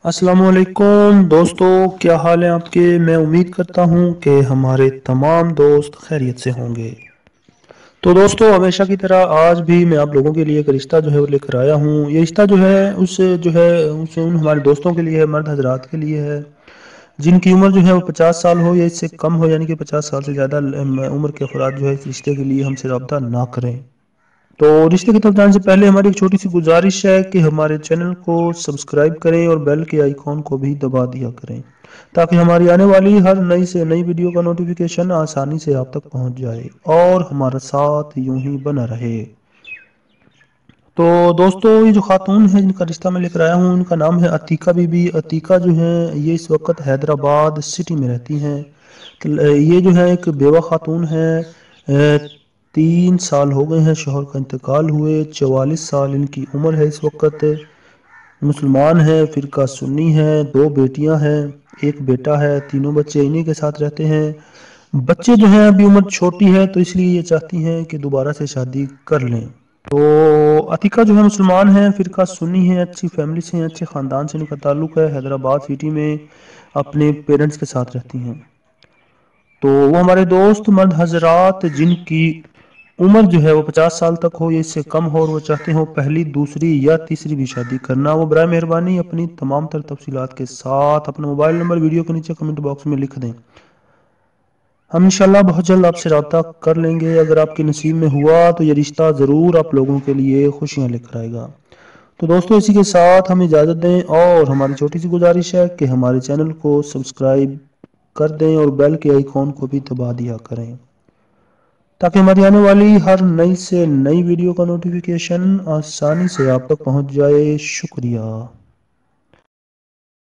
अस्सलाम वालेकुम दोस्तों, क्या हाल है आपके। मैं उम्मीद करता हूँ कि हमारे तमाम दोस्त खैरियत से होंगे। तो दोस्तों, हमेशा की तरह आज भी मैं आप लोगों के लिए एक रिश्ता जो है वो लेकर आया हूँ। ये रिश्ता जो है उस उन हमारे दोस्तों के लिए है, मर्द हजरात के लिए है जिनकी उम्र जो है वो 50 साल हो या इससे कम हो, यानी कि 50 साल से ज़्यादा उम्र के अफराद जो है इस रिश्ते के लिए हमसे रब्ता ना करें। तो रिश्ते की तरफ जाने से पहले हमारी एक छोटी सी गुजारिश है कि हमारे चैनल को सब्सक्राइब करें और बेल के आइकॉन को भी दबा दिया करें, ताकि हमारी आने वाली हर नई से नई वीडियो का नोटिफिकेशन आसानी से आप तक पहुंच जाए और हमारा साथ यूं ही बना रहे। तो दोस्तों, ये जो खातून है जिनका रिश्ता मैं लेकर आया हूँ, उनका नाम है अतीका बीबी। अतीका जो है ये इस वक्त हैदराबाद सिटी में रहती हैं। तो ये जो है एक बेवा खातून है। 3 साल हो गए हैं शोहर का इंतकाल हुए। 44 साल इनकी उम्र है इस वक्त। मुसलमान है, फिरका सुन्नी है। 2 बेटियां हैं, एक बेटा है। तीनों बच्चे इन्हीं के साथ रहते हैं। बच्चे जो हैं अभी उम्र छोटी है, तो इसलिए ये चाहती हैं कि दोबारा से शादी कर लें। तो अतिका जो है मुसलमान है, फिरका सुन्नी है, अच्छी फैमिली से हैं, अच्छे ख़ानदान से इनका ताल्लुक़ है। हैदराबाद सिटी में अपने पेरेंट्स के साथ रहती हैं। तो वो हमारे दोस्त मर्द हजरात जिनकी उम्र जो है वो 50 साल तक हो या इससे कम हो, और वो चाहते हो पहली, दूसरी या तीसरी भी शादी करना, वो बराए मेहरबानी अपनी तमाम तर तफसीलात के साथ अपना मोबाइल नंबर वीडियो के नीचे कमेंट बॉक्स में लिख दें। हम इंशाल्लाह बहुत जल्द आपसे रब्ता कर लेंगे। अगर आपके नसीब में हुआ तो ये रिश्ता ज़रूर आप लोगों के लिए खुशियाँ लेकर आएगा। तो दोस्तों, इसी के साथ हमें इजाज़त दें, और हमारी छोटी सी गुजारिश है कि हमारे चैनल को सब्सक्राइब कर दें और बेल के आइकॉन को भी दबा दिया करें, ताकि हमारी आने वाली हर नई से नई वीडियो का नोटिफिकेशन आसानी से आप तक पहुंच जाए। शुक्रिया।